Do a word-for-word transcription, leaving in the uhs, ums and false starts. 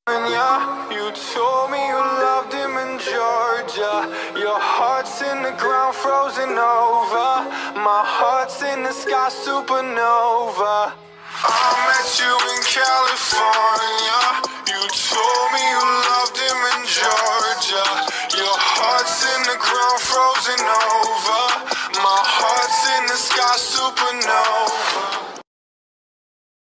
Yeah, you told me you loved him in Georgia. Your heart's in the ground, frozen over. My heart's in the sky, supernova. I met you in California. You told me you loved him in Georgia. Your heart's in the ground, frozen over.